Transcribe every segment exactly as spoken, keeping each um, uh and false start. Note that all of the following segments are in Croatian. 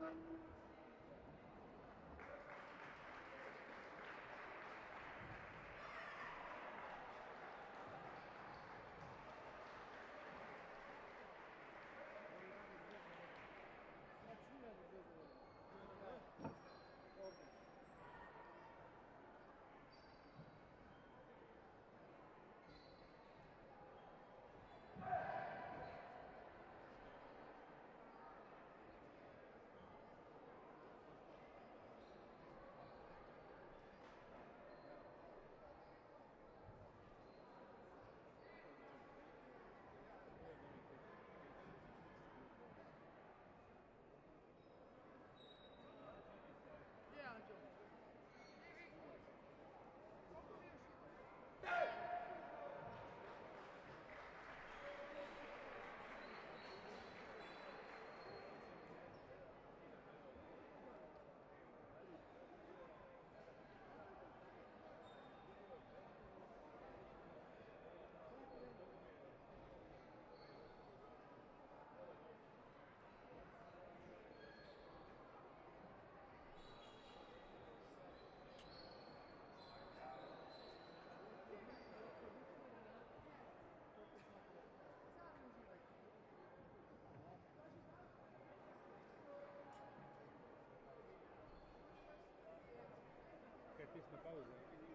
Kaj pisma pauza?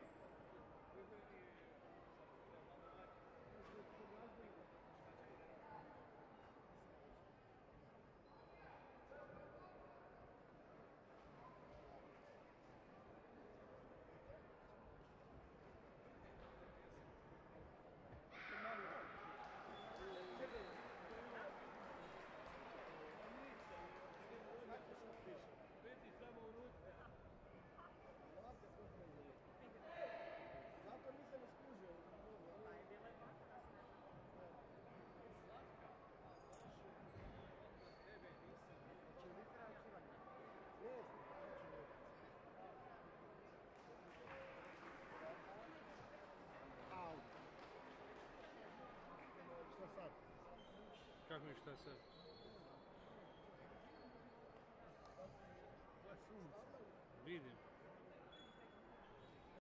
Zato nisam iskužio. Pa je bila je tako da se Znači, litra crvena. Jest. Au. Šta sad? Kako je šta sad? To je sunce. Vidim.